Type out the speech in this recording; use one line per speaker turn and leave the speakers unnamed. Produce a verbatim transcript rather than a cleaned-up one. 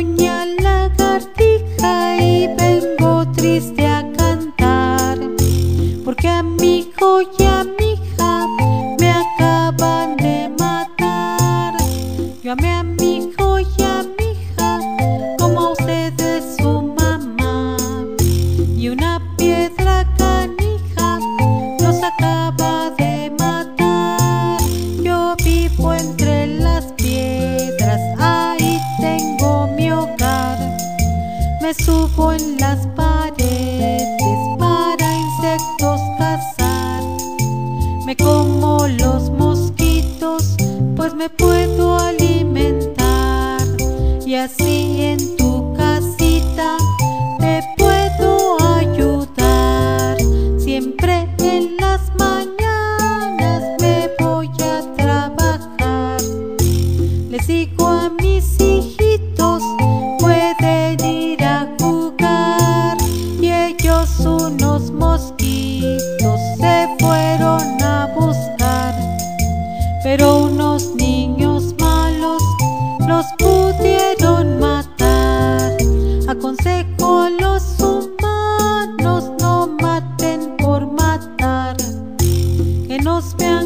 doña lagartija y vengo triste a cantar, porque a mi hijo y a mi hija me acaban de matar. Yo amé a mi hijo y a mi hija como a usted es su mamá, y una piedra canija los acaba de matar. Yo vivo entre las piedras, ahí tengo mi hogar. Me subo en las paredes para insectos cazar. Me como los mosquitos, pues me puedo alimentar. Y así en tu casita te puedo ayudar. Siempre en las mañanas me voy a trabajar. Les digo a mis hijitos, pueden ir a jugar. Y ellos, unos mosquitos, se fueron a buscar. Pero unos niños malos los pudieron matar. Aconsejo a los humanos, no maten por matar, que nos vean